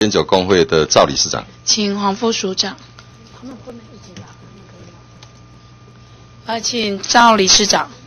烟酒工会的赵理事长， 请黄副署长。他们不能一起打，请赵理事长。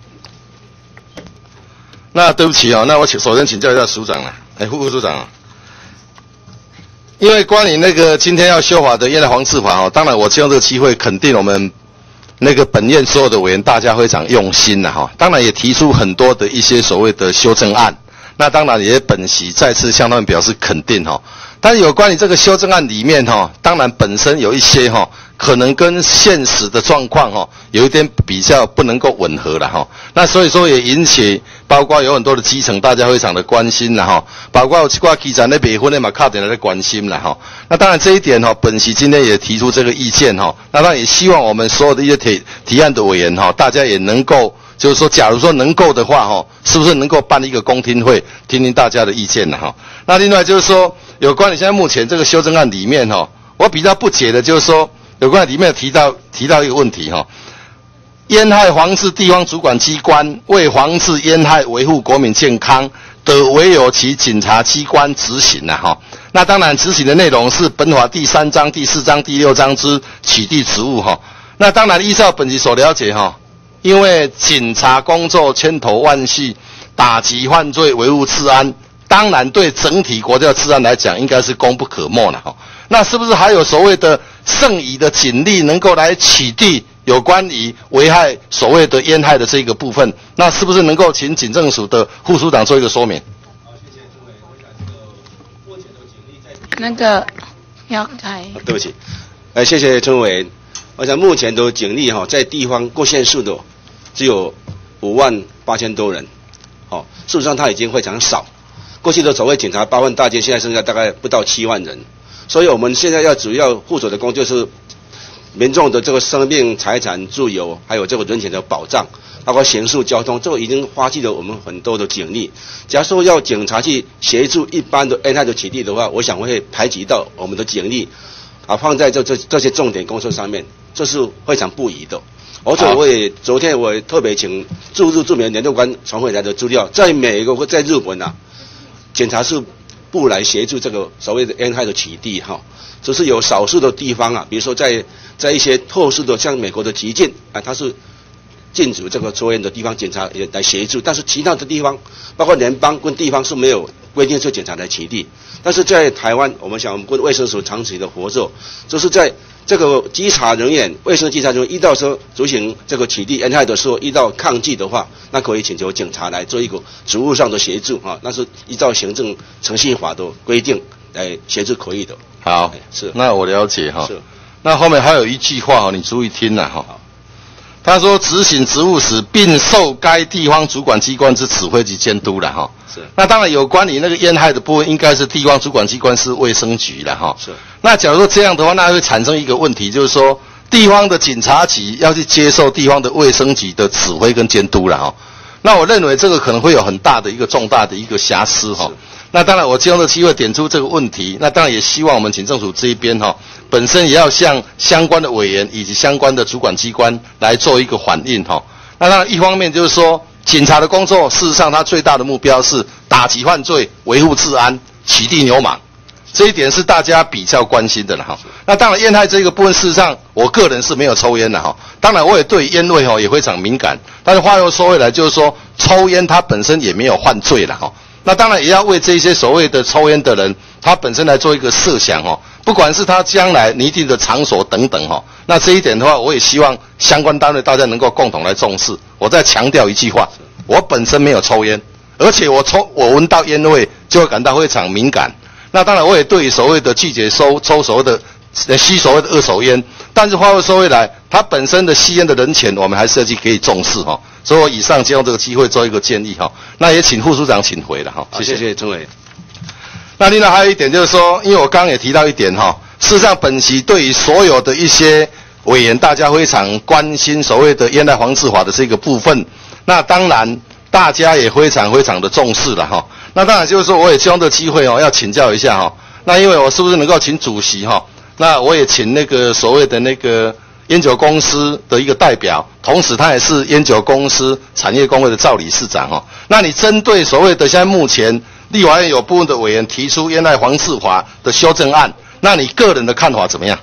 那对不起哦，那我首先请教一下署长了，副署长啊，因为关于那个今天要修法的烟害防治法哦，当然我借用这个机会肯定我们那个本院所有的委员大家非常用心了哈，当然也提出很多的一些所谓的修正案，那当然也本席再次向他们表示肯定哈。但是有关于这个修正案里面哈，当然本身有一些哈，可能跟现实的状况哈有一点比较不能够吻合了哈。那所以说也引起包括有很多的基层大家非常的关心了哈，包括有一挂基层的结婚的嘛，靠点来关心了哈。那当然这一点哈，本席今天也提出这个意见哈。那当然也希望我们所有的一些提案的委员哈，大家也能够就是说，假如说能够的话哈，是不是能够办一个公听会，听听大家的意见了哈。那另外就是说，有关于现在目前这个修正案里面哈，我比较不解的就是说，有关里面提到一个问题哈，烟害防治地方主管机关为防治烟害、维护国民健康，得委由其警察机关执行了哈。那当然执行的内容是本法第3章、第4章、第6章之取缔职务哈。那当然依照本席所了解哈，因为警察工作千头万绪，打击犯罪、维护治安，当然对整体国家的治安来讲，应该是功不可没了哈。那是不是还有所谓的剩余的警力能够来取缔有关于危害所谓的烟害的这个部分？那是不是能够请警政署的副署长做一个说明？ 好，谢谢诸位。我想这个目前的警力在那个要开。 对不起，谢谢陈委员。我想目前的警力在地方各县市的只有58000多人，事实上它已经非常少。过去的所谓警察8万大军，现在剩下大概不到7万人。所以我们现在主要负责的工作是民众的这个生命、财产、自由，还有这个人权的保障，包括刑事、交通，这个已经花费了我们很多的警力。假如说要警察去协助一般的烟害的取缔的话，我想会排挤到我们的警力放在这些重点工作上面，这是非常不宜的。而且昨天我也特别请驻缅联络官传回来的资料，在美国在日本警察是不来协助这个所谓的烟害的取缔只是有少数的地方比如说在一些特殊的像美国的极境它是禁止这个抽烟的地方，警察也来协助，但是其他的地方，包括联邦跟地方是没有规定是警察来取缔。但是在台湾，我们跟卫生署长期的合作，就是在这个稽查人员、卫生稽查人员遇到说执行这个取缔烟害的时候，遇到抗拒的话，那可以请求警察来做一个职务上的协助那是依照行政程序法的规定来协助可以的。 好， 是， 那我了解是。 那后面还有一句话你注意听他说执行职务时，并受该地方主管机关之指挥及监督了是。 那当然有关于那个烟害的部分，应该是地方主管机关是卫生局了是。 那假如说这样的话，那会产生一个问题，就是说地方的警察局要去接受地方的卫生局的指挥跟监督了那我认为这个可能会有很大的一个重大的一个瑕疵那当然我借用这个机会点出这个问题，那当然也希望我们警政署这一边本身也要向相关的委员以及相关的主管机关来做一个反应那当然一方面就是说警察的工作事实上他最大的目标是打击犯罪、维护治安、取缔流氓，这一点是大家比较关心的了那当然烟害这个部分事实上我个人是没有抽烟的当然我也对烟味也非常敏感，但是话又说回来，就是说抽烟它本身也没有犯罪了那当然也要为这些所谓的抽烟的人他本身来做一个设想不管是他将来拟定的场所等等那这一点的话，我也希望相关单位大家能够共同来重视。我再强调一句话，我本身没有抽烟，而且我闻到烟味就会感到非常敏感。那当然我也对所谓的拒绝抽所谓的吸所谓的二手烟，但是话又说回来，它本身的吸烟的人权我们还是要去给予重视所以我以上借用这个机会做一个建议那也请副署长请回了谢谢陈委。 那另外还有一点就是说，因为我刚刚也提到一点事实上本席对于所有的一些委员大家非常关心所谓的烟害防治法的这个部分，那当然大家也非常的重视了那当然就是说我也希望这个机会要请教一下那因为我是不是能够请主席那我也请那个所谓的那个烟酒公司的一个代表，同时他也是烟酒公司产业工会的赵理事长那你针对所谓的现在目前立法院有部分的委员提出烟害防治法的修正案，那你个人的看法怎么样？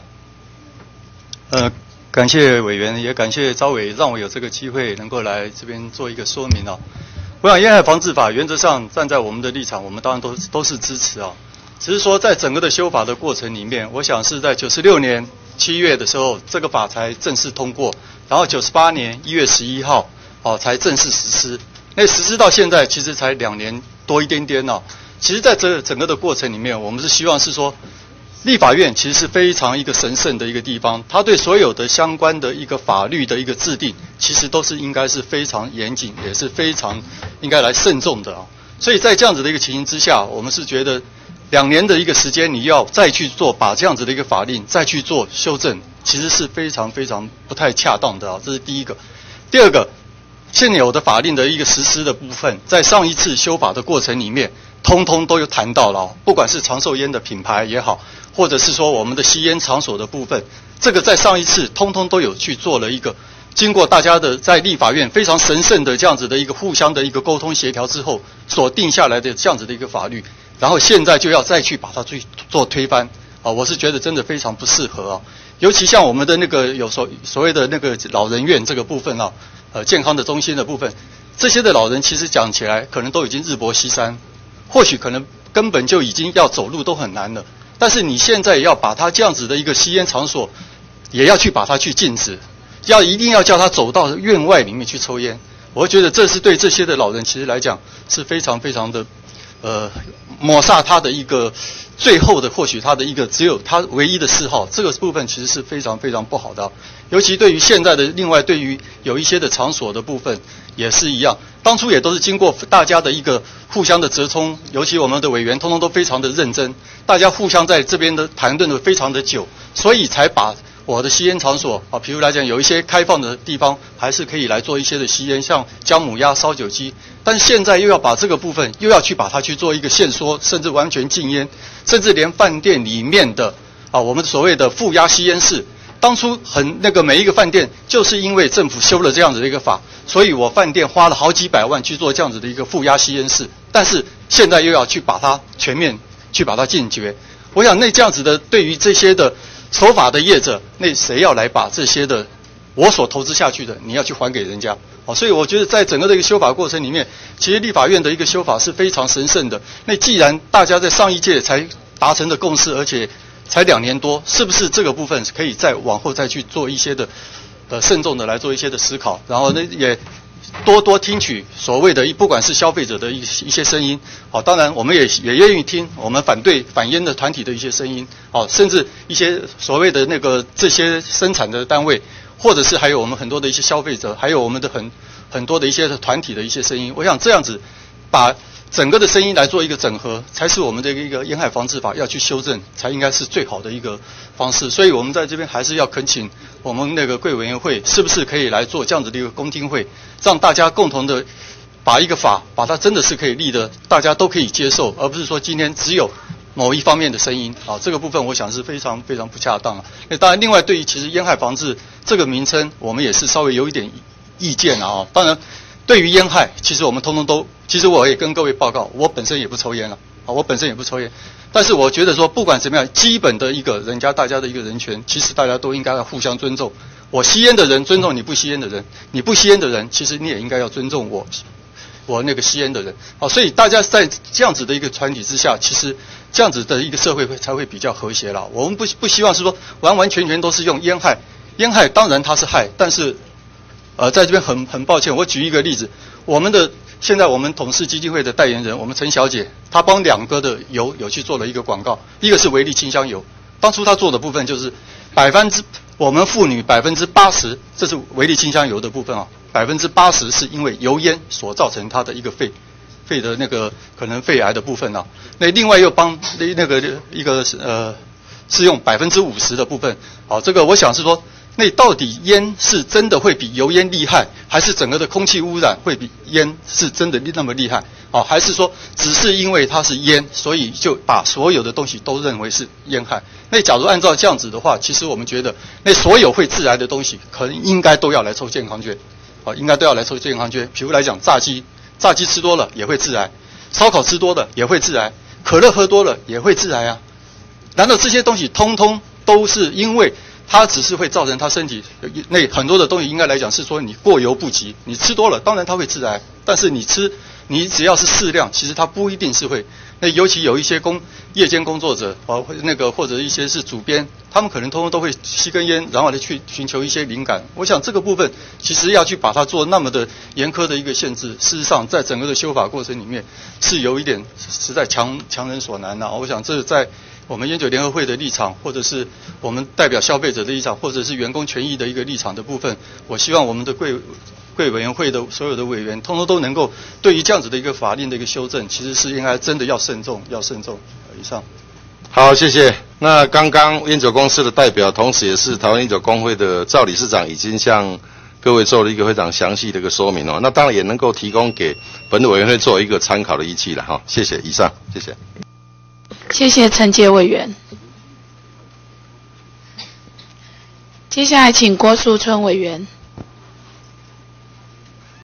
感谢委员，也感谢召委让我有这个机会能够来这边做一个说明啊。我想烟害防治法原则上站在我们的立场，我们当然都是支持啊。只是说在整个的修法的过程里面，我想是在96年7月的时候，这个法才正式通过，然后98年1月11号才正式实施。那实施到现在其实才2年多一点点啊。其实在这整个的过程里面，我们是希望是说，立法院其实是非常一个神圣的一个地方，它对所有的相关的一个法律的一个制定，其实都是应该是非常严谨，也是非常应该来慎重的啊。所以在这样子的一个情形之下，我们是觉得2年的一个时间，你要再去做把这样子的一个法令再去做修正，其实是非常非常不太恰当的啊。这是第一个。第二个，现有的法令的一个实施的部分，在上一次修法的过程里面，通通都有谈到了，不管是长寿烟的品牌也好，或者是说我们的吸烟场所的部分，这个在上一次通通都有去做了一个，经过大家的在立法院非常神圣的这样子的一个互相的一个沟通协调之后所定下来的这样子的一个法律，然后现在就要再去把它去做推翻啊，我是觉得真的非常不适合啊。尤其像我们的那个有所谓的那个老人院这个部分啊，健康的中心的部分，这些的老人其实讲起来可能都已经日薄西山，或许可能根本就已经要走路都很难了。但是你现在也要把他这样子的一个吸烟场所，也要去把它去禁止，一定要叫他走到院外里面去抽烟。我觉得这是对这些的老人其实来讲是非常非常的，抹煞他的一个最后的或许他的一个只有他唯一的嗜好，这个部分其实是非常非常不好的啊。尤其对于现在的另外对于有一些的场所的部分也是一样，当初也都是经过大家的一个互相的折冲，尤其我们的委员通通都非常的认真，大家互相在这边的谈论的非常的久，所以才把我的吸烟场所啊，比如来讲有一些开放的地方还是可以来做一些的吸烟，像姜母鸭、烧酒鸡，但是现在又要把这个部分又要去把它去做一个限缩，甚至完全禁烟，甚至连饭店里面的我们所谓的负压吸烟室，当初每一个饭店就是因为政府修了这样子的一个法，所以我饭店花了好几百万去做这样子的一个负压吸烟室，但是现在又要去把它全面去把它禁绝。我想那这样子的对于这些的守法的业者，那谁要来把这些的我所投资下去的你要去还给人家？所以我觉得在整个的一个修法过程里面，其实立法院的一个修法是非常神圣的。那既然大家在上一届才达成的共识，而且才2年多，是不是这个部分可以再往后再去做一些的慎重的来做一些的思考，然后呢也多听取所谓的不管是消费者的一些声音，当然我们也愿意听我们反烟的团体的一些声音，甚至一些所谓的这些生产的单位，或者是还有我们很多的一些消费者，还有我们的很多的一些团体的一些声音。我想这样子把整个的声音来做一个整合，才是我们的一个烟害防治法要去修正，才应该是最好的一个方式。所以我们在这边还是要恳请我们贵委员会，是不是可以来做这样子的一个公听会，让大家共同的把一个法，把它真的是可以立的，大家都可以接受，而不是说今天只有某一方面的声音这个部分我想是非常非常不恰当那当然另外对于其实烟害防治这个名称，我们也是稍微有一点意见当然对于烟害，其实我们通通都，其实我也跟各位报告，我本身也不抽烟了我本身也不抽烟，但是我觉得说不管怎么样，基本的一个大家的一个人权，其实大家都应该要互相尊重。我吸烟的人尊重你不吸烟的人，你不吸烟的人，其实你也应该要尊重我吸烟的人所以大家在这样子的一个团体之下，其实这样子的一个社会才会比较和谐啦。我们不希望是说完完全全都是用烟害当然它是害，但是在这边很抱歉，我举一个例子，现在我们统视基金会的代言人，我们陈小姐，她帮2个的油有去做了一个广告，一个是维力清香油，当初她做的部分就是我们妇女80%，这是维力清香油的部分80%是因为油烟所造成她的一个肺的可能肺癌的部分那另外又帮一个是用50%的部分这个我想是说，那到底烟是真的会比油烟厉害，还是整个的空气污染会比烟是真的那么厉害还是说只是因为它是烟，所以就把所有的东西都认为是烟害？那假如按照这样子的话，其实我们觉得那所有会致癌的东西可能应该都要来抽健康券应该都要来抽健康券。比如来讲炸鸡吃多了也会致癌， 烧烤吃多了也会致癌，可乐喝多了也会致癌啊。难道这些东西通通都是因为它只是会造成他身体那很多的东西，应该来讲是说你过犹不及，你吃多了当然它会致癌，但是你只要是适量，其实它不一定是会。那尤其有一些夜间工作者啊，或者一些是主编，他们可能通通都会吸根烟，然后去寻求一些灵感。我想这个部分其实要去把它做那么的严苛的一个限制，事实上在整个的修法过程里面是有一点实在强人所难我想这在我们烟酒联合会的立场，或者是我们代表消费者的立场，或者是员工权益的一个立场的部分，我希望我们的贵委员会的所有的委员，通通都能够对于这样子的一个法令的一个修正，其实是应该真的要慎重。以上。 好，谢谢。那刚刚烟酒公司的代表，同时也是台湾烟酒工会的赵理事长，已经向各位做了一个非常详细的一个说明那当然也能够提供给本委员会做一个参考的依据了谢谢。以上，谢谢。 谢谢陈杰委员。接下来请郭树春委员。